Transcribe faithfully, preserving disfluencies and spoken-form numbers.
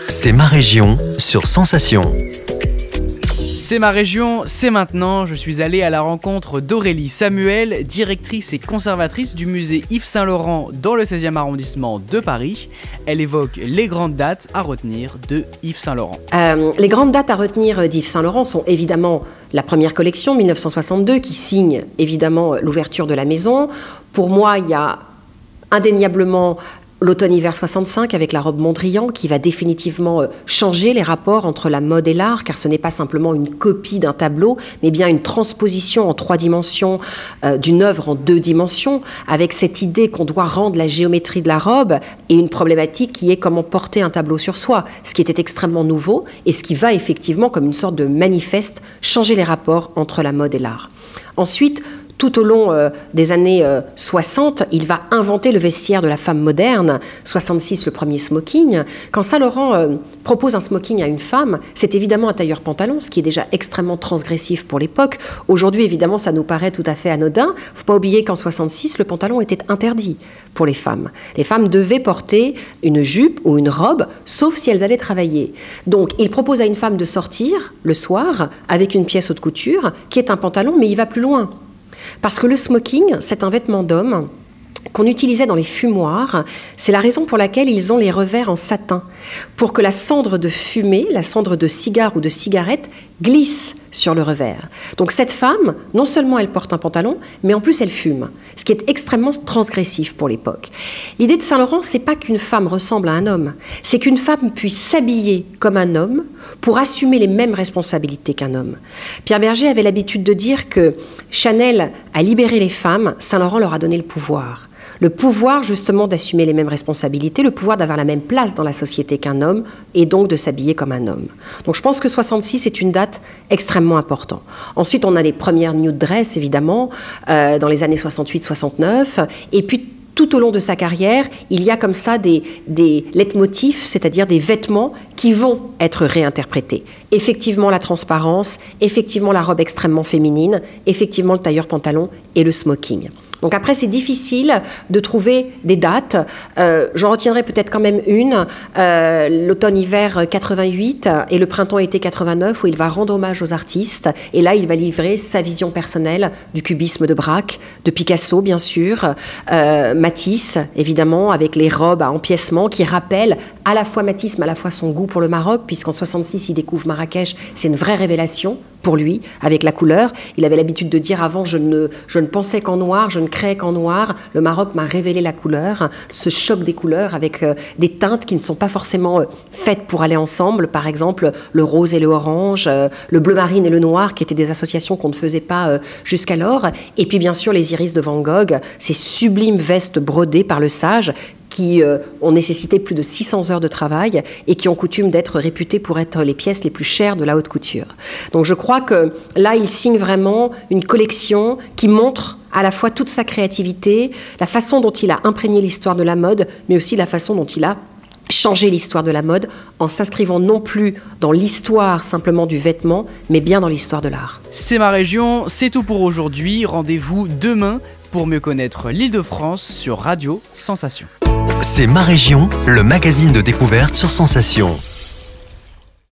C'est ma région sur Sensation. C'est ma région, c'est maintenant. Je suis allé à la rencontre d'Aurélie Samuel, directrice et conservatrice du musée Yves Saint-Laurent dans le seizième arrondissement de Paris. Elle évoque les grandes dates à retenir de Yves Saint-Laurent. Euh, les grandes dates à retenir d'Yves Saint-Laurent sont évidemment la première collection, mille neuf cent soixante-deux, qui signe évidemment l'ouverture de la maison. Pour moi, il y a indéniablement l'automne-hiver soixante-cinq avec la robe Mondrian qui va définitivement changer les rapports entre la mode et l'art, car ce n'est pas simplement une copie d'un tableau, mais bien une transposition en trois dimensions euh, d'une œuvre en deux dimensions, avec cette idée qu'on doit rendre la géométrie de la robe et une problématique qui est comment porter un tableau sur soi, ce qui était extrêmement nouveau et ce qui va effectivement, comme une sorte de manifeste, changer les rapports entre la mode et l'art. Ensuite, tout au long euh, des années euh, soixante, il va inventer le vestiaire de la femme moderne. soixante-six, le premier smoking. Quand Saint-Laurent euh, propose un smoking à une femme, c'est évidemment un tailleur-pantalon, ce qui est déjà extrêmement transgressif pour l'époque. Aujourd'hui, évidemment, ça nous paraît tout à fait anodin. Il ne faut pas oublier qu'en soixante-six, le pantalon était interdit pour les femmes. Les femmes devaient porter une jupe ou une robe, sauf si elles allaient travailler. Donc, il propose à une femme de sortir le soir avec une pièce haute couture, qui est un pantalon, mais il va plus loin. Parce que le smoking, c'est un vêtement d'homme qu'on utilisait dans les fumoirs. C'est la raison pour laquelle ils ont les revers en satin, pour que la cendre de fumée, la cendre de cigare ou de cigarette glisse sur le revers. Donc cette femme, non seulement elle porte un pantalon, mais en plus elle fume, ce qui est extrêmement transgressif pour l'époque. L'idée de Saint-Laurent, c'est pas qu'une femme ressemble à un homme, c'est qu'une femme puisse s'habiller comme un homme pour assumer les mêmes responsabilités qu'un homme. Pierre Bergé avait l'habitude de dire que Chanel a libéré les femmes, Saint-Laurent leur a donné le pouvoir. Le pouvoir justement d'assumer les mêmes responsabilités, le pouvoir d'avoir la même place dans la société qu'un homme et donc de s'habiller comme un homme. Donc je pense que soixante-six est une date extrêmement importante. Ensuite on a les premières nude dress évidemment euh, dans les années soixante-huit soixante-neuf et puis tout au long de sa carrière, il y a comme ça des, des leitmotifs, c'est-à-dire des vêtements qui vont être réinterprétés. Effectivement la transparence, effectivement la robe extrêmement féminine, effectivement le tailleur-pantalon et le smoking. Donc après, c'est difficile de trouver des dates. Euh, j'en retiendrai peut-être quand même une, euh, l'automne-hiver quatre-vingt-huit et le printemps-été quatre-vingt-neuf, où il va rendre hommage aux artistes. Et là, il va livrer sa vision personnelle du cubisme de Braque, de Picasso, bien sûr, euh, Matisse, évidemment, avec les robes à empiècement qui rappellent à la fois Matisse, mais à la fois son goût pour le Maroc, puisqu'en soixante-six, il découvre Marrakech. C'est une vraie révélation pour lui, avec la couleur. Il avait l'habitude de dire avant, je ne, je ne pensais qu'en noir, je ne créais qu'en noir. Le Maroc m'a révélé la couleur, ce choc des couleurs avec euh, des teintes qui ne sont pas forcément euh, faites pour aller ensemble. Par exemple, le rose et le orange, euh, le bleu marine et le noir, qui étaient des associations qu'on ne faisait pas euh, jusqu'alors. Et puis bien sûr, les iris de Van Gogh, ces sublimes vestes brodées par le sage, qui euh, ont nécessité plus de six cents heures de travail et qui ont coutume d'être réputées pour être les pièces les plus chères de la haute couture. Donc je crois que là, il signe vraiment une collection qui montre à la fois toute sa créativité, la façon dont il a imprégné l'histoire de la mode, mais aussi la façon dont il a changé l'histoire de la mode en s'inscrivant non plus dans l'histoire simplement du vêtement, mais bien dans l'histoire de l'art. C'est ma région, c'est tout pour aujourd'hui. Rendez-vous demain pour mieux connaître l'Île-de-France sur Radio Sensation. C'est ma région, le magazine de découverte sur Sensation.